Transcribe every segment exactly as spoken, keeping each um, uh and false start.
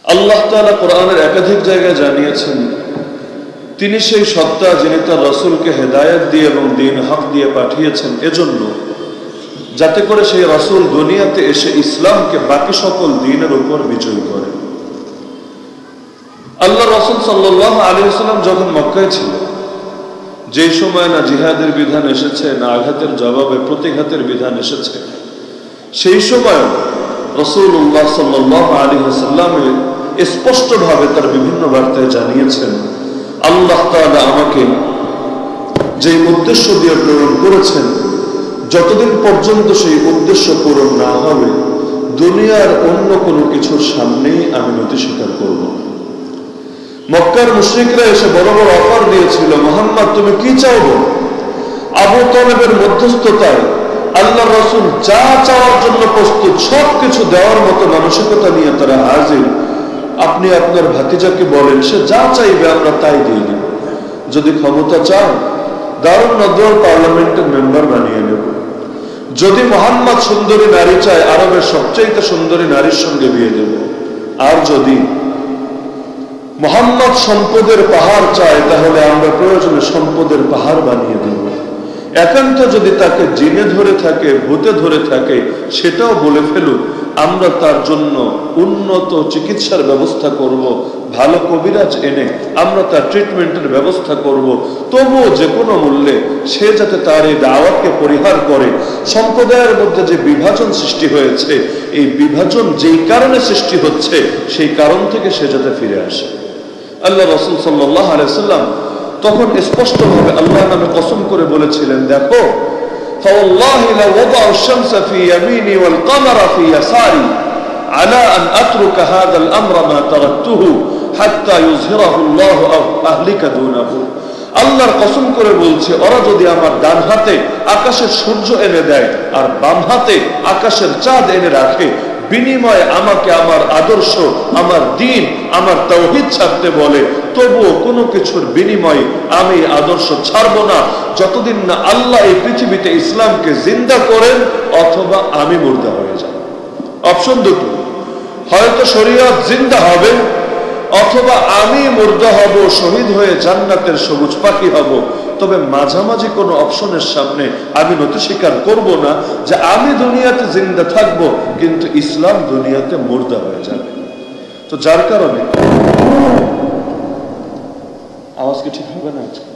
আল্লাহ তাআলা কোরআনের একাধিক জায়গায় জানিয়েছেন তিনি সেই সত্তা যিনি তার রাসূলকে হেদায়েত দিয়ে এবং দ্বীন হক দিয়ে পাঠিয়েছেন এজন্য যাতে করে সেই রাসূল দুনিয়াতে এসে ইসলামকে বাকি সকল দ্বীনের উপর বিজয় করে। আল্লাহ রাসূল সাল্লাল্লাহু আলাইহি ওয়াসাল্লাম যখন মক্কায় ছিলেন, যে সময় না জিহাদের বিধান এসেছে, না আঘাতের জবাবে প্রতিঘাতের বিধান এসেছে, সেই সময় রাসূলুল্লাহ সাল্লাল্লাহু আলাইহি ওয়াসাল্লাম স্পষ্টভাবে তার বিভিন্ন বার্তায় জানিয়েছেন আল্লাহ তাআলা আমাকে যে উদ্দেশ্য দিয়ে প্রেরণ করেছেন, যতদিন পর্যন্ত সেই উদ্দেশ্য পূরণ না হবে দুনিয়ার অন্য কোনো কিছুর সামনেই আমি নতি স্বীকার করব না। মক্কার মুশরিকরা এসে বড় বড় অফার দিয়েছিল, মুহাম্মদ তুমি কি চাও? আবু তালেবের মধ্যস্থতায় আল্লাহর রাসূল যা চাওয়ার জন্য প্রস্তুত সব কিছু দেওয়ার মতো মানসিকতা নিয়ে তারা হাজির। আপনি আপনার ভাতিজাকে বলেন, সে যা চাইবে আমরা তাই দিয়ে দেব। যদি ক্ষমতা চান দারুন নদওয়ার পার্লামেন্টের মেম্বার বানিয়ে নেব। যদি মুহাম্মদ সুন্দরী নারী চায় আরবের সবচেয়ে সুন্দরী নারীর সঙ্গে বিয়ে দেব। আর যদি মুহাম্মদ সম্পদের পাহাড় চায় তাহলে আমরা প্রয়োজনে সম্পদের পাহাড় বানিয়ে দেব। একান্ত যদি তাকে জিনে ধরে থাকে, ভূতে ধরে থাকে, সেটাও বলে ফেলুক, আমরা তার জন্য উন্নত চিকিৎসার ব্যবস্থা করব, ভালো কবিরাজ এনে আমরা তার ট্রিটমেন্টের ব্যবস্থা করব। তবুও যে কোনো মূল্যে সে যাতে তার এই দাওয়াতকে পরিহার করে। সম্প্রদায়ের মধ্যে যে বিভাজন সৃষ্টি হয়েছে, এই বিভাজন যেই কারণে সৃষ্টি হচ্ছে সেই কারণ থেকে সে যাতে ফিরে আসে। আল্লাহ রাসূল সাল্লাল্লাহু আলাইহি ওয়াসাল্লাম তখন স্পষ্টভাবে আল্লাহ নামে কসম করে বলেছিলেন, দেখো ফাওয়াল্লাহি লা ওয়াদা'u আশ-শামসা ফি ইয়ামিনি ওয়াল কামারা ফি ইয়াসারি আলা আন আতরুকা হাযাল আমরা মা তারাকতুহু হাত্তা ইউযহিরাহু আল্লাহু আহলিকা দুনাহু। আল্লাহর কসম করে বলছে, ওরা যদি আমার ডান হাতে আকাশের সূর্য এনে দেয় আর বাম হাতে আকাশের চাঁদ এনে রাখে, বিনিময়ে আমাকে আমার আদর্শ, আমার দ্বীন, আমার তাওহীদ ছাড়তে বলে, তবুও কোনো কিছুর বিনিময়ে আমি আদর্শ ছাড়বো না যতদিন না আল্লাহ এই পৃথিবীতে ইসলামকে জিন্দা করেন অথবা আমি মুর্দা হয়ে যাব। অপশন দুটো, হয়তো শরীয়ত জিন্দা হবে অথবা আমি মুর্দা হব, শহীদ হয়ে জান্নাতের সবুজ পাখি হব। তবে মাঝামাঝি কোনো অপশনের সামনে আমি নতি স্বীকার করব না যে আমি দুনিয়াতে জিন্দা থাকব কিন্তু ইসলাম দুনিয়াতে মুর্দা হয়ে যাবে। তো যার কারণে আওয়াজ কি ঠিক হবে না আজকে?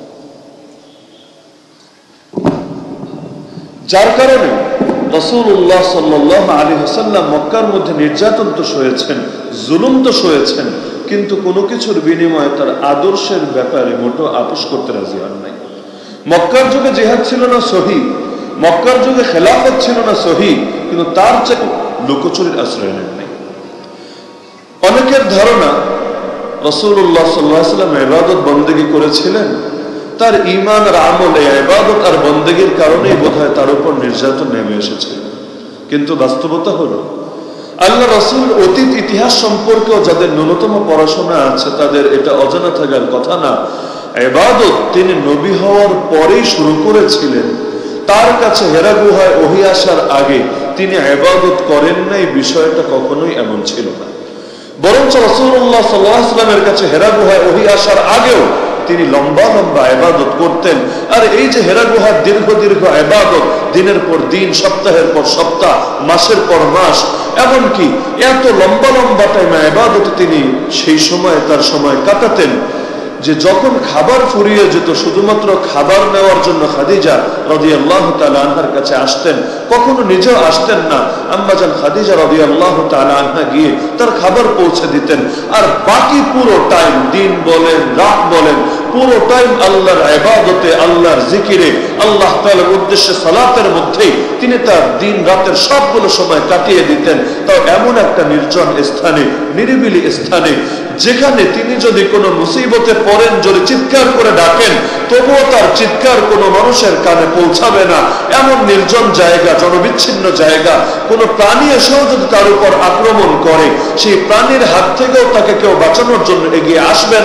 যার কারণে রাসূলুল্লাহ সাল্লাল্লাহু আলাইহি ওয়াসাল্লাম মক্কার মধ্যে নির্যাতন তো সয়েছেন, জুলুম তো সয়েছেন, কিন্তু কোনো কিছুর বিনিময়ে তার আদর্শের ব্যাপারে মোটো আপোষ করতে রাজি হন নাই। মক্কার যুগে জিহাদ ছিল না সহি, মক্কার যুগে খেলাফত ছিল না সহি, কিন্তু তার চেয়ে লুকোচুরির আশ্রয় নেন নাই। অনেকের ধারণা রাসূলুল্লাহ সাল্লাল্লাহু আলাইহি ওয়াসাল্লাম ইবাদত বন্দেগী করেছিলেন, তার ঈমান আর আমলে ইবাদত আর বন্দেগীর কারণেই বোধহয় তার উপর নির্যাতন নেমে এসেছে। কিন্তু বাস্তবতা হলো আল্লাহ রাসূল অতীত ইতিহাস সম্পর্কেও যাদের ন্যূনতম পড়াশোনা আছে তাদের এটা অজানা থাকার কথা না। ইবাদত তিনি নবী হওয়ার পরেই শুরু করেছিলেন। তার কাছে হেরা গুহায় ওহী আসার আগে তিনি ইবাদত করেন নাই, বিষয়টা কখনোই এমন ছিল না। বরঞ্চ রাসূলুল্লাহ সাল্লাল্লাহু আলাইহি ওয়াসাল্লামের কাছে হেরা গুহায় ওহী আসার আগেও তিনি লম্বা লম্বা ইবাদত করতেন। আর এই যে হেরা গুহার দীর্ঘ দীর্ঘ ইবাদত, দিনের পর দিন, সপ্তাহের পর সপ্তাহ, মাসের পর মাস, এমনকি এত লম্বা লম্বা টাইম ইবাদতে তিনি সেই সময় তার সময় কাটাতেন যে যখন খাবার ফুরিয়ে যেত শুধুমাত্র খাবার নেওয়ার জন্য খাদিজা রাদিয়াল্লাহু তাআলা আনহার কাছে আসতেন, কখনো নিজেও আসতেন না। আম্মা জান খাদিজা রাদিয়াল্লাহু তাআলা আনহা গিয়ে তার খাবার পৌঁছে দিতেন। আর বাকি পুরো টাইম, দিন বলেন রাত বলেন, পুরো টাইম আল্লাহর ইবাদতে, আল্লাহর জিকিরে, আল্লাহ তাআলার উদ্দেশ্যে সালাতের মধ্যেই তিনি তার দিন রাতের সবগুলো সময় কাটিয়ে দিতেন। তাও এমন একটা নির্জন স্থানে, নিরিবিলি স্থানে, যেখানে তিনি যদি কোনো মুসিবতে পড়েন, যদি চিৎকার করে ডাকেন তবুও তার চিৎকার কোনো মানুষের কানে পৌঁছাবে না। এমন নির্জন জায়গা, জনবিচ্ছিন্ন জায়গা, কোনো প্রাণী এসেও যদি তার উপর আক্রমণ করে সেই প্রাণীর হাত থেকেও তাকে কেউ বাঁচানোর জন্য এগিয়ে আসবে না।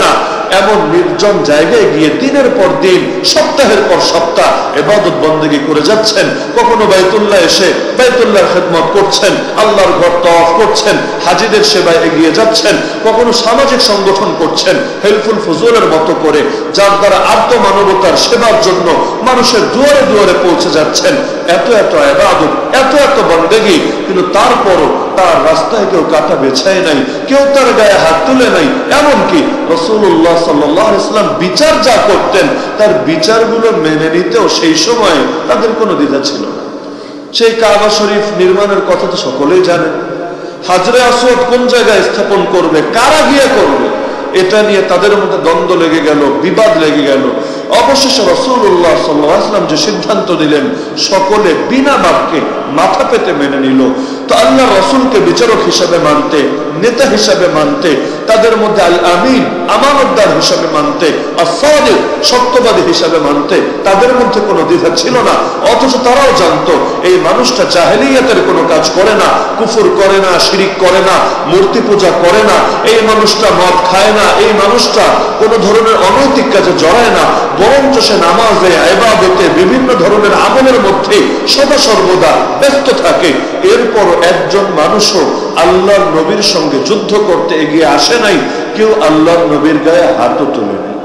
এমন নির্জন জায়গায় গিয়ে দিনের পর দিন সপ্তাহের পর সপ্তাহ ইবাদত বন্দেগী করে যাচ্ছেন। কখনো বাইতুল্লাহ এসে বাইতুল্লাহর খেদমত করছেন, আল্লাহর ঘর তওয়াফ করছেন, হাজীদের সেবায় এগিয়ে যাচ্ছেন, কখনো সামাজিক সংগঠন করছেন হেল্পফুল ফুজুলের মতো করে, যার দ্বারা আর্ত মানবতার সেবার জন্য মানুষের দুয়ারে দুয়ারে পৌঁছে যাচ্ছেন। এত এত ইবাদত, এত এত বন্দেগী, কিন্তু তারপরও তার রাস্তায় কেউ কাটা বেছায় নাই, কেউ তার গায়ে হাত তুলে নাই। এমনকি রাসূলুল্লাহ সাল্লাল্লাহু আলাইহি ওয়াসাল্লাম বিচার যা করতেন তার বিচারগুলো মেনে নিতেও সেই সময় তাদের কোনো দ্বিধা ছিল না। সেই কাবা শরীফ নির্মাণের কথা তো সকলেই জানেন। হাজরে আসওয়াদ কোন জায়গায় স্থাপন করবে, কারা গিয়ে করবে, এটা নিয়ে তাদের মধ্যে দ্বন্দ্ব লেগে গেল, বিবাদ লেগে গেল। অবশেষে রাসূলুল্লাহ সাল্লাল্লাহু আলাইহি ওয়াসাল্লাম যে সিদ্ধান্ত দিলেন সকলে বিনা বাক্যে মাথা পেতে মেনে নিল। তো আল্লাহ রাসূলকে বিচারক হিসাবে মানতে, নেতা হিসাবে মানতে, তাদের মধ্যে আল আমিন আমানতদার হিসাবে মানতে, as-সাদিক সত্যবাদী হিসাবে মানতে তাদের মধ্যে কোনো দ্বিধা ছিল না। অথচ তারাও জানতো এই মানুষটা জাহেলিয়াতের কোনো কাজ করে না, কুফর করে না, শিরিক করে না, মূর্তি পূজা করে না, এই মানুষটা মদ খায় না, এই মানুষটা কোনো ধরনের অনৈতিক কাজে জড়ায় না, বরঞ্চ সে নামাজে, ইবাদতে, বিভিন্ন ধরনের আমলের মধ্যে সদা সর্বদা ব্যস্ত থাকে। এরপর একজন মানুষও আল্লাহর নবীর সঙ্গে যুদ্ধ করতে এগিয়ে আসে নাই, কেউ আল্লাহর নবীর গায়ে হাতও তুলে নেই।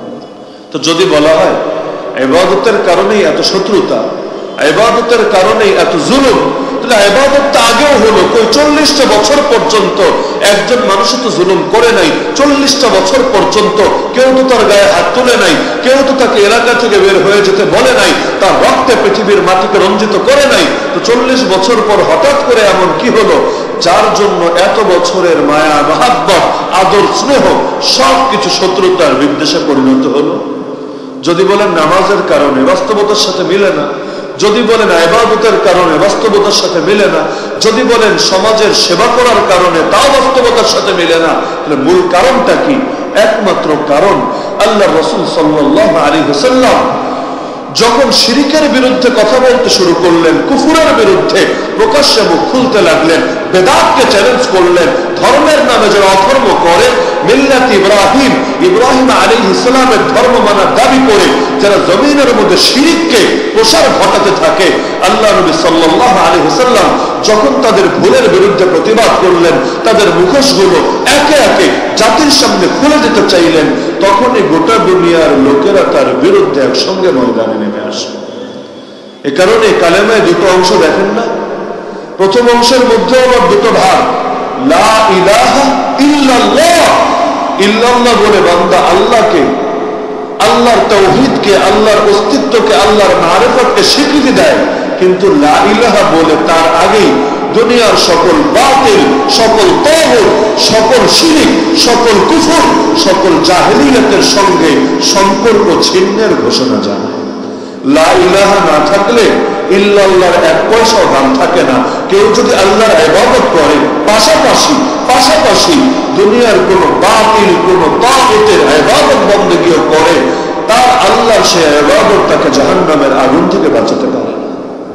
তো যদি বলা হয় ইবাদতের কারণেই এত শত্রুতা, ইবাদতের কারণেই এত জুলুম, তাহলে ইবাদতটা আগেও হলো কই? চল্লিশটা বছর পর্যন্ত একজন মানুষ তো জুলুম করে নাই, চল্লিশটা বছর পর্যন্ত কেউ তো তার গায়ে হাত তুলে নাই, কেউ তো তাকে এলাকা থেকে বের হয়ে যেতে বলে নাই, তার রক্তে পৃথিবীর মাটিকে রঞ্জিত করে নাই। তো চল্লিশ বছর পর হঠাৎ করে এমন কি হলো যার জন্য এত বছরের মায়া, মহাব্বত, আদর, স্নেহ সবকিছু শত্রুতার বিদ্বেষে পরিণত হলো? যদি বলেন নামাজের কারণে, বাস্তবতার সাথে মিলে না। যদি বলেন ইবাদতের কারণে, বাস্তবতার সাথে মিলে না। যদি বলেন সমাজের সেবা করার কারণে, তাও বাস্তবতার সাথে মিলে না। তাহলে মূল কারণটা কি? একমাত্র কারণ আল্লাহ রাসূল সাল্লাল্লাহু আলাইহি ওয়াসাল্লাম যখন শিরিকের বিরুদ্ধে কথা বলতে শুরু করলেন, কুফুরের বিরুদ্ধে প্রকাশ্যে মুখ খুলতে লাগলেন, বেদাতকে চ্যালেঞ্জ করলেন, ধর্মের নামে যারা অধর্ম করে, মিল্লাত ইব্রাহিম, ইব্রাহিম আলাইহিস সালামের ধর্ম মানার দাবি করে যারা জমিনের মধ্যে শিরিককে প্রসার ঘটাতে থাকে, আল্লাহ নবী সাল্লাল্লাহু আলাইহি ওয়াসাল্লাম যখন তাদের ভুলের বিরুদ্ধে প্রতিবাদ করলেন, তাদের মুখোশগুলো একে একে জাতির সামনে খুলে দিতে চাইলেন, তখনই গোটা দুনিয়ার লোকেরা তার বিরুদ্ধে একসঙ্গে ময়দানে নেমে আসে। এ কারণে কালেমায় দুটো অংশ দেখেন না? প্রথম অংশের মধ্যে আবার দুটো ভাগ, লা ইলাহা ইল্লাল্লাহ। ইল্লাল্লাহ বলে বান্দা আল্লাহকে, আল্লাহর তাওহীদকে, আল্লাহর অস্তিত্বকে, আল্লাহর মারিফতকে স্বীকৃতি দেয়। কিন্তু লা ইলাহা বলে তার আগেই দুনিয়ার সকল বাতিল, সকল তাগুত, সকল শিরিক, সকল কুফর, সকল জাহেলিয়াতের সঙ্গে সম্পর্ক ছিন্নের ঘোষণা জানায়। লা ইলাহা না থাকলে ইল্লাল্লাহর এক পয়সাও দাম থাকে না। কেউ যদি আল্লাহর ইবাদত করে, পাশাপাশি পাশাপাশি দুনিয়ার কোন বাতিল, কোন তাগুতের ইবাদত বন্দেগীও করে, তার আল্লাহর সেই ইবাদত তাকে জাহান্নামের আগুন থেকে বাঁচাতে পারে না।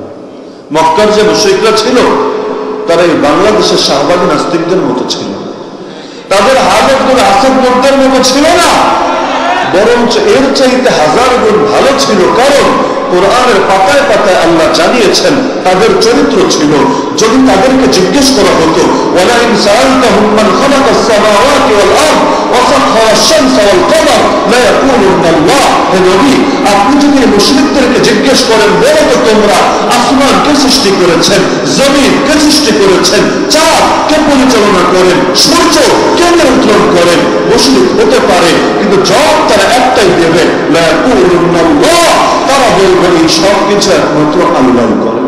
মক্কার যে মুশরিকরা ছিল তারা এই বাংলাদেশের শাহবাগী নাস্তিকদের মতো ছিল। তাদের হালতগুলো আসাদদের মতো ছিল না, বরঞ্চ এর চাইতে হাজার গুণ ভালো ছিল। কারণ কোরআনের পাতায় পাতায় আল্লাহ জানিয়েছেন তাদের চরিত্র ছিল। যদি তাদেরকে জিজ্ঞেস করা হতো, ওয়ালা ইন সাআলতাহুম মান খালাকাস সামাওয়াতি ওয়াল আরদ ওয়া সাখখারা আশ-শামসা ওয়াল কমার লা ইয়াকুলুনা আল্লাহ, হে নবী আপনি যদি মুশরিকদেরকে জিজ্ঞেস করেন, বলো তো তোমরা আসমান কে সৃষ্টি করেছেন, জমিন কে সৃষ্টি করেছেন, চাঁদ কে পরিচালনা করেন, সূর্য কে নিয়ন্ত্রণ করেন, মুশরিক হতে পারে, কিন্তু জবাব তারা একটাই দেবে, লা ইয়াকুলুনা আল্লাহ, তারা বলবে এই সব কিছু একমাত্র আল্লাহ করেন।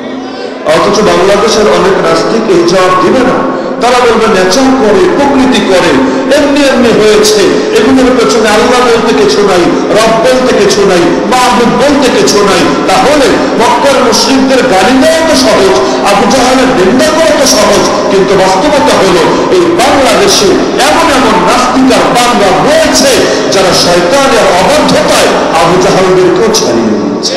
অথচ বাংলাদেশের অনেক নাস্তিক এই জবাব দিবে না। তারা বলবে নেচার করে, প্রকৃতি করে, এমনি এমনি হয়েছে, এগুলোর পেছনে আল্লাহ বলতে কিছু নাই, রব বলতে কিছু নাই, মাহবুব বলতে কিছু নাই। তাহলে মক্কার মুশরিকদের গালি দেওয়া তো সহজ, আবু জাহেলের নিন্দা করা তো সহজ, কিন্তু বাস্তবতা হলো এই বাংলাদেশে এমন এমন নাস্তিকার বাংলা রয়েছে যারা শয়তানের অবাধ্যতায় আবু জাহেলদেরকেও ছাড়িয়ে দিয়েছে।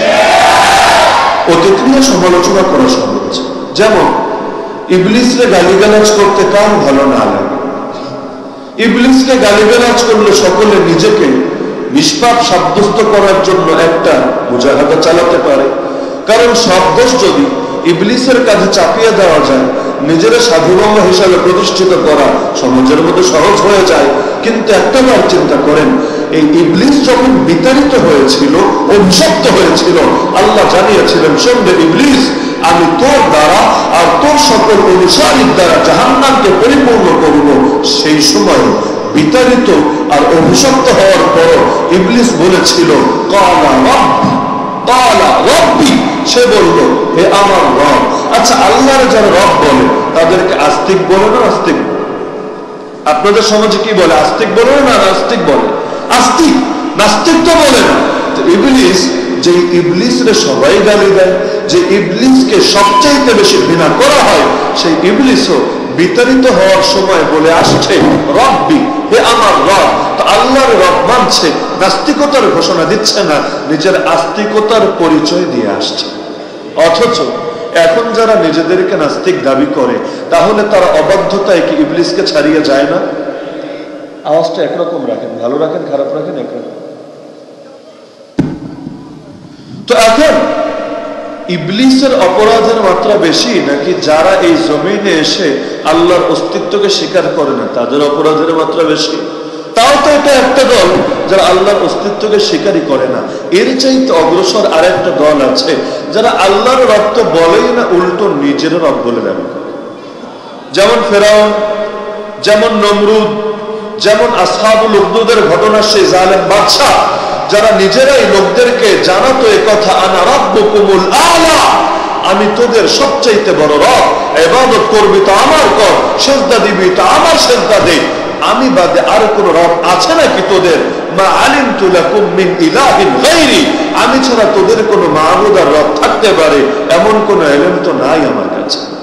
অতীত নিয়ে সমালোচনা করা সহজ। যেমন ইবলিসরে গালিগালাজ করতে কার ভালো না লাগে? ইবলিসকে গালিগালাজ করলে সকলে নিজেকে নিষ্পাপ সাব্যস্ত করার জন্য একটা মুজাহাদা চালাতে পারে। কারণ সব দোষ যদি ইবলিসের কাছে চাপিয়ে দেওয়া যায়, নিজের সাধুবাবা হিসাবে প্রতিষ্ঠিত করা সমাজের মধ্যে সহজ হয়ে যায়। কিন্তু একটা বার চিন্তা করেন, এই ইবলিস যখন বিতাড়িত হয়েছিল, অভিশপ্ত হয়েছিল, আল্লাহ জানিয়েছিলেন, শোনবে ইবলিস, আমি তোর দ্বারা আর তোর সকল অনুসারীর দ্বারা জাহান্নামকে পরিপূর্ণ করব। সেই সময় বিতাড়িত আর অভিশপ্ত হওয়ার পর ইবলিস বলেছিল, কালা রব্বি, কালা রব্বি, সে বলল, হে আমার রব। আচ্ছা, আল্লাহর যারা রব বলে তাদেরকে আস্তিক বলে না নাস্তিক বলে? আপনাদের সমাজে কি বলে, আস্তিক বলে না নাস্তিক বলে? আস্তিক, নাস্তিক তো বলে না। ইবলিস, যে ইবলিসরে সবাই গালি দেয়, যে ইবলিসকে সবচাইতে বেশি ঘৃণা করা হয়, সেই ইবলিসও বিতাড়িত হওয়ার সময় বলে আসছে, রব্বি, হে আমার রব। তো আল্লাহর রব মানছে, নাস্তিকতার ঘোষণা দিচ্ছে না, নিজের আস্তিকতার পরিচয় দিয়ে আসছে। অথচ এখন যারা নিজেদেরকে নাস্তিক দাবি করে, তাহলে তারা অবাধ্যতায় কি ইবলিসকে ছাড়িয়ে যায় না? আওয়াজটা একরকম রাখেন, ভালো রাখেন, খারাপ রাখেন, একরকম। তো এখন ইবলিসের অপরাধের মাত্রা বেশি, নাকি যারা এই জমিনে এসে আল্লাহর অস্তিত্বকে স্বীকার করে না তাদের অপরাধের মাত্রা বেশি? তাও তো এটা একটা দল যারা আল্লাহর অস্তিত্বকে স্বীকারই করে না। এর চাইতে অগ্রসর আর একটা দল আছে যারা আল্লাহর রব তো বলেই না, উল্টো নিজের রব বলে দাবি করে। যেমন ফেরাউন, যেমন নমরুদ, যেমন আসহাবুল উখদুদের ঘটনা, সেই জালেম বাদশা যারা নিজেরাই লোকদেরকে জানাতো এ কথা, আনা রাব্বুকুমুল আলা, আমি তোদের সবচাইতে বড় রব, ইবাদত করবি তো আমার কর, সিজদা দিবি তো আমার সিজদা দে, আমি বাদে আর কোন রব আছে নাকি তোদের? মা আলিমতু লাকুম মিন ইলাহিন গায়রি, আমি ছাড়া তোদের কোনো মাবুদ আর রব থাকতে পারে এমন কোন ইলম তো নাই আমার কাছে।